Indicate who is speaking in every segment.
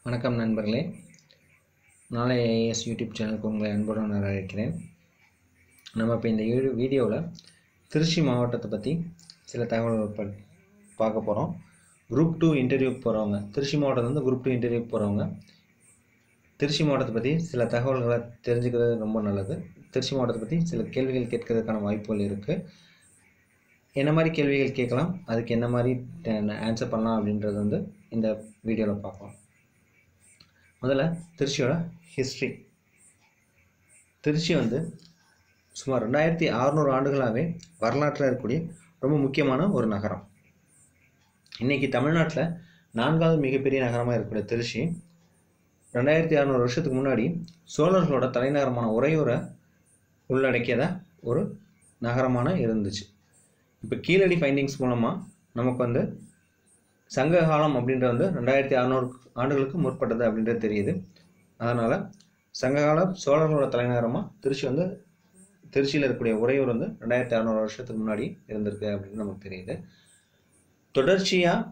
Speaker 1: வணக்கம் நண்பர்களே, நாளைய IAS யூடியூப் சேனலுக்கு உங்களை அன்புடன் வரவேற்கிறேன். நம்ம இப்போ இந்த வீடியோவில் திருச்சி மாவட்டத்தை பற்றி சில தகவல்கள் பார்க்க போகிறோம். குரூப் 2 இன்டர்வியூக்கு போகிறவங்க, திருச்சி மாவட்டத்துலேருந்து குரூப் 2 இன்டர்வியூக்கு போகிறவங்க திருச்சி மாவட்டத்தை பற்றி சில தகவல்களை தெரிஞ்சுக்கிறது ரொம்ப நல்லது. திருச்சி மாவட்டத்தை பற்றி சில கேள்விகள் கேட்கறதுக்கான வாய்ப்புகள் இருக்குது. என்ன மாதிரி கேள்விகள் கேட்கலாம், அதுக்கு என்ன மாதிரி ஆன்சர் பண்ணலாம் அப்படின்றது இந்த வீடியோவில் பார்க்கலாம். முதல்ல திருச்சியோட ஹிஸ்ட்ரி. திருச்சி சுமார் 2600 ஆண்டுகளாகவே வரலாற்றில் இருக்கக்கூடிய ரொம்ப முக்கியமான ஒரு நகரம். இன்றைக்கி தமிழ்நாட்டில் 4வது மிகப்பெரிய நகரமாக இருக்கக்கூடிய திருச்சி 2600 வருஷத்துக்கு முன்னாடி சோழர்களோட தலைநகரமான உறையூரை உள்ளடக்கியதா ஒரு நகரமான இருந்துச்சு. இப்போ கீழடி ஃபைண்டிங்ஸ் மூலமாக நமக்கு சங்க காலம் அப்படின்றது 2600 ஆண்டுகளுக்கு முற்பட்டது அப்படின்றது தெரியுது. அதனால் சங்ககால சோழர்களோட தலைநகரமாக திருச்சி திருச்சியில் இருக்கக்கூடிய உறையூர் 2600 வருஷத்துக்கு முன்னாடி இருந்திருக்கு அப்படின்னு நமக்கு தெரியுது. தொடர்ச்சியாக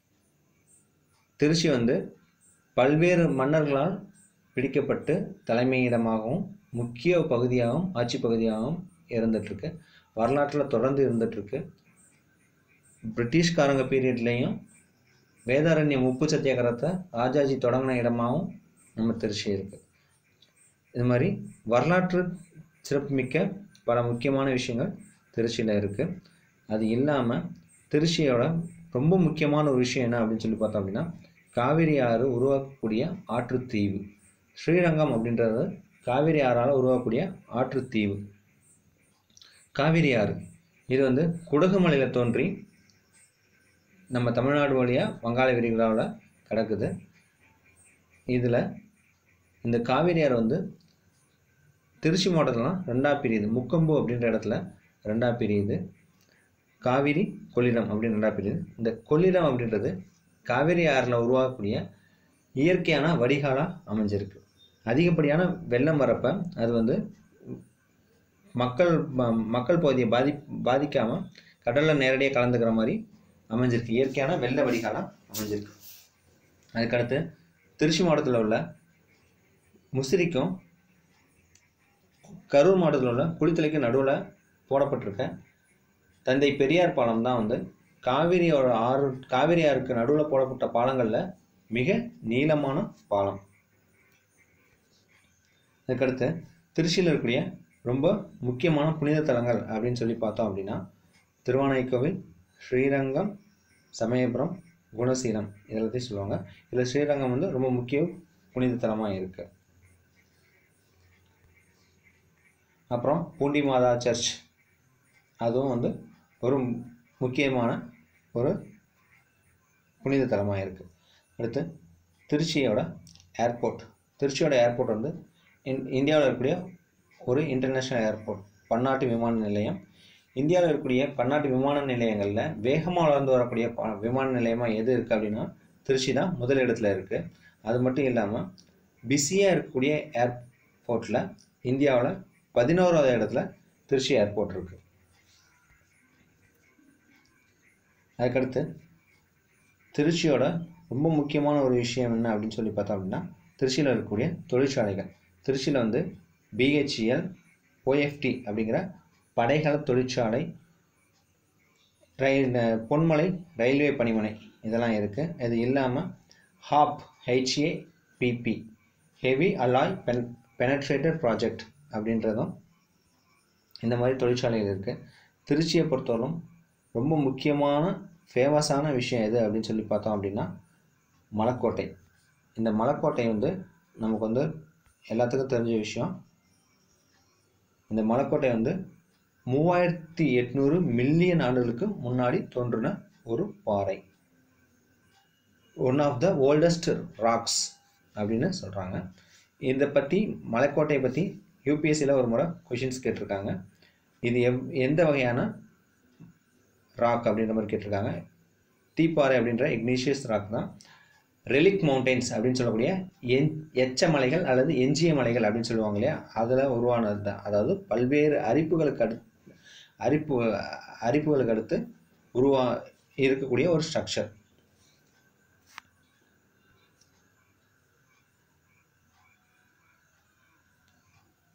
Speaker 1: திருச்சி பல்வேறு மன்னர்களால் பிடிக்கப்பட்டு தலைமையிடமாகவும் முக்கிய பகுதியாகவும் ஆட்சி பகுதியாகவும் இருந்துகிட்ருக்கு. வரலாற்றில் தொடர்ந்து இருந்துகிட்ருக்கு. பிரிட்டிஷ்காரங்க பீரியட்லேயும் வேதாரண்யம் உப்பு சத்தியாகிரகத்தை ராஜாஜி தொடங்கின இடமாகவும் நம்ம திருச்சி இருக்குது. இது மாதிரி வரலாற்று சிறப்புமிக்க பல முக்கியமான விஷயங்கள் திருச்சியில் இருக்குது. அது இல்லாமல் திருச்சியோட ரொம்ப முக்கியமான ஒரு விஷயம் என்ன அப்படின்னு சொல்லி பார்த்தோம் அப்படின்னா, காவிரி ஆறு உருவாக்கக்கூடிய ஆற்றுத்தீவு. ஸ்ரீரங்கம் அப்படின்றது காவிரி ஆறால் உருவாக்கக்கூடிய ஆற்றுத்தீவு. காவிரி ஆறு இது குடகுமலையில் தோன்றி நம்ம தமிழ்நாடு வழியாக வங்காள விரிகுடாவில் கிடக்குது. இதில் இந்த காவிரி ஆறு திருச்சி மாவட்டத்திலாம் ரெண்டாக பிரியுது. முக்கொம்பு அப்படின்ற இடத்துல ரெண்டாக பிரியுது. காவிரி கொள்ளிடம் அப்படின்னு ரெண்டாக பிரியுது. இந்த கொள்ளிடம் அப்படின்றது காவிரி ஆறில் உருவாகக்கூடிய இயற்கையான வடிகாலாக அமைஞ்சிருக்கு. அதிகப்படியான வெள்ளம் வரப்போ அது மக்கள் பகுதியை பாதிக்காமல் கடலில் நேரடியாக கலந்துக்கிற மாதிரி அமைஞ்சிருக்கு. இயற்கையான வெள்ள வடிகாலாக அமைஞ்சிருக்கு. அதுக்கடுத்து திருச்சி மாவட்டத்தில் உள்ள முசிறிக்கும் கரூர் மாவட்டத்தில் உள்ள குளித்தலைக்கு நடுவில் போடப்பட்டிருக்க தந்தை பெரியார் பாலம் தான் காவிரி ஆறுக்கு நடுவில் போடப்பட்ட பாலங்களில் மிக நீளமான பாலம். அதுக்கடுத்து திருச்சியில் இருக்கக்கூடிய ரொம்ப முக்கியமான புனித தலங்கள் அப்படின்னு சொல்லி பார்த்தோம் அப்படின்னா, திருவானைக்கோவில், ஸ்ரீரங்கம், சமயபுரம், குணசீலம் இதெல்லாத்தையும் சொல்லுவாங்க. இதில் ஸ்ரீரங்கம் ரொம்ப முக்கிய புனித தலமாக இருக்குது. அப்புறம் பூண்டி மாதா சர்ச், அதுவும் ஒரு முக்கியமான ஒரு புனித தலமாக இருக்குது. அடுத்து திருச்சியோட ஏர்போர்ட். திருச்சியோட ஏர்போர்ட் இந்தியாவில் இருக்கக்கூடிய ஒரு இன்டர்நேஷ்னல் ஏர்போர்ட், பன்னாட்டு விமான நிலையம். இந்தியாவில் இருக்கக்கூடிய பன்னாட்டு விமான நிலையங்களில் வேகமாக வளர்ந்து வரக்கூடிய விமான நிலையமாக எது இருக்குது அப்படின்னா திருச்சி தான் முதல் இடத்துல இருக்குது. அது மட்டும் இல்லாமல் பிஸியாக இருக்கக்கூடிய ஏர்போர்ட்டில் இந்தியாவில் 11வது இடத்துல திருச்சி ஏர்போர்ட் இருக்குது. அதுக்கடுத்து திருச்சியோட ரொம்ப முக்கியமான ஒரு விஷயம் என்ன அப்படின்னு சொல்லி பார்த்தோம் அப்படின்னா, திருச்சியில் இருக்கக்கூடிய தொழிற்சாலைகள். திருச்சியில் BHEL, OFT அப்படிங்கிற படைகள தொழிற்சாலை, பொன்மலை ரயில்வே பணிமனை இதெல்லாம் இருக்குது. இது இல்லாமல் HAPP heavy alloy penetrated project அப்படின்றதும் இந்த மாதிரி தொழிற்சாலைகள் இருக்குது. திருச்சியை பொறுத்தவரைக்கும் ரொம்ப முக்கியமான ஃபேமஸான விஷயம் எது அப்படின்னு சொல்லி பார்த்தோம் அப்படின்னா மலைக்கோட்டை. இந்த மலைக்கோட்டை நமக்கு எல்லாத்துக்கும் தெரிஞ்ச விஷயம். இந்த மலைக்கோட்டை 3800 மில்லியன் ஆண்டுகளுக்கு முன்னாடி தோன்றின ஒரு பாறை. One of the oldest rocks அப்படின்னு சொல்கிறாங்க. இதை பற்றி மலைக்கோட்டையை பற்றி UPSCயில் ஒரு முறை கொஷின்ஸ் கேட்டிருக்காங்க. இது எந்த வகையான ராக் அப்படின்ற மாதிரி கேட்டிருக்காங்க. தீப்பாறை அப்படின்ற இக்னீஷியஸ் ராக் தான். ரெலிக் மவுண்டெயின்ஸ் அப்படின்னு சொல்லக்கூடிய எச்ச மலைகள் அல்லது எஞ்சிய மலைகள் அப்படின்னு சொல்லுவாங்க இல்லையா, அதில் உருவானது தான். அதாவது பல்வேறு அரிப்புகளுக்கு அடுத்து இருக்கக்கூடிய ஒரு ஸ்ட்ரக்சர்.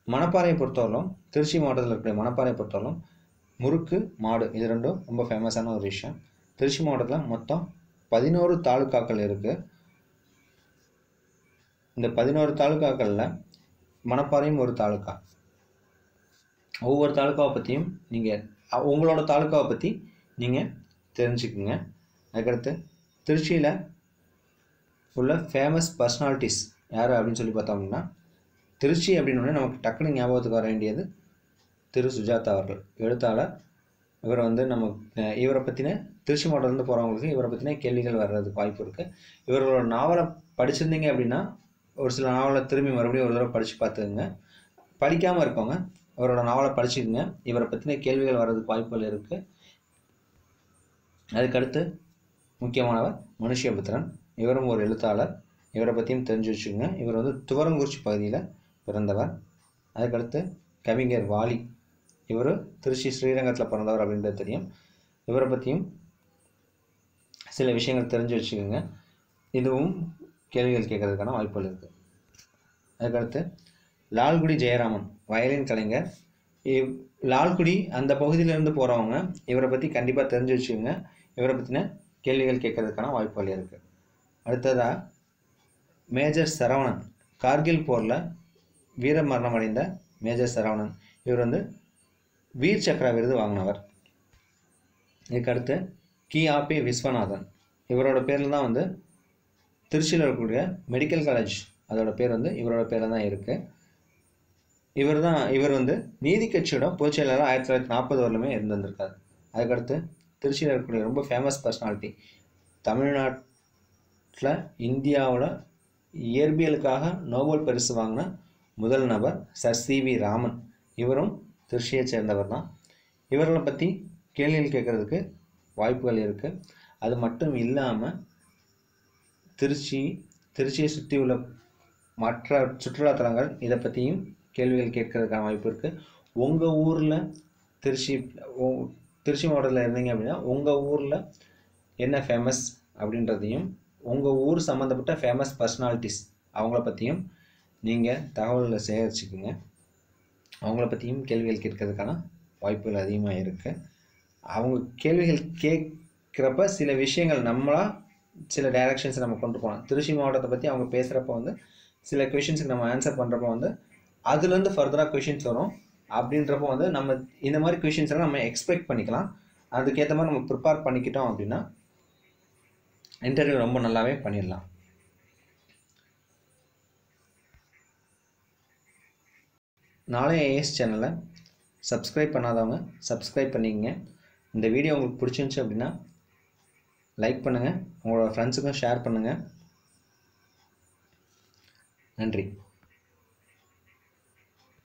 Speaker 1: மணப்பாறையை பொறுத்தவரையிலும் திருச்சி மாவட்டத்தில் இருக்கிற மணப்பாறையை பொறுத்தவரையிலும் முறுக்கு மாடு இது ரெண்டும் ரொம்ப ஃபேமஸான ஒரு விஷயம். திருச்சி மாவட்டத்தில் மொத்தம் 11 தாலுக்காக்கள் இருக்குது. இந்த 11 தாலுக்காக்களில் மணப்பாறையும் ஒரு தாலுக்கா. ஒவ்வொரு தாலுக்காவை பற்றியும் நீங்கள் உங்களோட தாலுக்காவை பற்றி நீங்கள் தெரிஞ்சுக்குங்க. அதுக்கடுத்து திருச்சியில் உள்ள ஃபேமஸ் பர்சனாலிட்டிஸ் யார் அப்படின்னு சொல்லி பார்த்தோம் அப்படின்னா, திருச்சி அப்படின்னோடனே நமக்கு டக்குனு ஞாபகத்துக்கு வர வேண்டியது திரு சுஜாதா அவர்கள், எழுத்தாளர். இவர் வந்து இவரை பற்றின திருச்சி மாவட்டத்துலேருந்து போகிறவங்களுக்கு இவரை பற்றின கேள்விகள் வர்றதுக்கு வாய்ப்பு இருக்குது. இவர்களோட நாவலை படிச்சிருந்தீங்க அப்படின்னா ஒரு சில நாவலை திரும்பி மறுபடியும் ஒரு தடவை படித்து பார்த்துக்குங்க. படிக்காமல் இருக்கவங்க அவரோட நாவலை படிச்சுக்குங்க. இவரை பற்றின கேள்விகள் வர்றதுக்கு வாய்ப்புகள் இருக்குது. அதுக்கடுத்து முக்கியமானவர் மனுஷ்யபுத்திரன். இவரும் ஒரு எழுத்தாளர். இவரை பற்றியும் தெரிஞ்சு வச்சுக்கோங்க. இவர் வந்து துவரங்குறிச்சி பகுதியில் பிறந்தவர். அதுக்கடுத்து கவிஞர் வாலி. இவர் திருச்சி ஸ்ரீரங்கத்தில் பிறந்தவர் அப்படின்றது தெரியும். இவரை பற்றியும் சில விஷயங்கள் தெரிஞ்சு வச்சுக்கோங்க. இதுவும் கேள்விகள் கேட்கறதுக்கான வாய்ப்புகள் இருக்குது. அதுக்கடுத்து லால்குடி ஜெயராமன், வயலின் கலைஞர். லால்குடி அந்த பகுதியிலேருந்து போகிறவங்க இவரை பற்றி கண்டிப்பாக தெரிஞ்சு வச்சுக்கோங்க. இவரை பற்றின கேள்விகள் கேட்கறதுக்கான வாய்ப்புகள் இருக்குது. அடுத்ததாக மேஜர் சரவணன், கார்கில் போரில் வீர மரணம் அடைந்த மேஜர் சரவணன். இவர் வந்து வீர் சக்ரா விருது வாங்கினவர். இதுக்கடுத்து கி.ஆ.பி. விஸ்வநாதன். இவரோட பேரில் தான் வந்து திருச்சியில் இருக்கக்கூடிய மெடிக்கல் காலேஜ் அதோட பேர் வந்து இவரோட பேரில் தான் இருக்குது. இவர் வந்து நீதி கட்சியோட பொதுச் செயலாளர் 1940 வரலுமே இருந்திருக்காரு. அதுக்கடுத்து திருச்சியில் இருக்கக்கூடிய ரொம்ப ஃபேமஸ் பர்சனாலிட்டி, தமிழ்நாட்டில் இந்தியாவில் இயற்பியலுக்காக நோபல் பரிசு வாங்கின முதல் நபர் சர் சி.வி. ராமன். இவரும் திருச்சியை சேர்ந்தவர் தான். இவர்களை பற்றி கேள்விகள் கேட்குறதுக்கு வாய்ப்புகள் இருக்குது. அது மட்டும் இல்லாமல் திருச்சியை சுற்றி உள்ள மற்ற சுற்றுலாத்தலங்கள் இதை பற்றியும் கேள்விகள் கேட்கறதுக்கான வாய்ப்பு இருக்குது. உங்கள் ஊரில் திருச்சி மாவட்டத்தில் இருந்தீங்க அப்படின்னா உங்கள் ஊரில் என்ன ஃபேமஸ் அப்படின்றதையும் உங்கள் ஊர் சம்மந்தப்பட்ட ஃபேமஸ் பர்சனாலிட்டிஸ் அவங்கள பற்றியும் நீங்கள் தகவல்களை சேகரிச்சுக்குங்க. அவங்கள பற்றியும் கேள்விகள் கேட்கறதுக்கான வாய்ப்புகள் அதிகமாக இருக்குது. அவங்க கேள்விகள் கேட்குறப்ப சில விஷயங்கள் நம்மளாக சில டைரக்ஷன்ஸை நம்ம கொண்டு போகலாம். திருச்சி மாவட்டத்தை பற்றி அவங்க பேசுகிறப்ப வந்து சில கொஷின்ஸுக்கு நம்ம ஆன்சர் பண்ணுறப்போ வந்து அதுலேருந்து ஃபர்தராக கொஷின்ஸ் வரும். அப்படின்றப்போ வந்து நம்ம இந்த மாதிரி கொஷின்ஸ்லாம் நம்ம எக்ஸ்பெக்ட் பண்ணிக்கலாம். அதுக்கேற்ற மாதிரி நம்ம ப்ரிப்பேர் பண்ணிக்கிட்டோம் அப்படின்னா இன்டர்வியூ ரொம்ப நல்லாவே பண்ணிடலாம். நாளைய ஐஏஎஸ் சேனலை சப்ஸ்கிரைப் பண்ணாதவங்க சப்ஸ்கிரைப் பண்ணிக்கங்க. இந்த வீடியோ உங்களுக்கு பிடிச்சிருந்துச்சு அப்படின்னா லைக் பண்ணுங்கள், உங்களோட ஃப்ரெண்ட்ஸுக்கும் ஷேர் பண்ணுங்கள். நன்றி.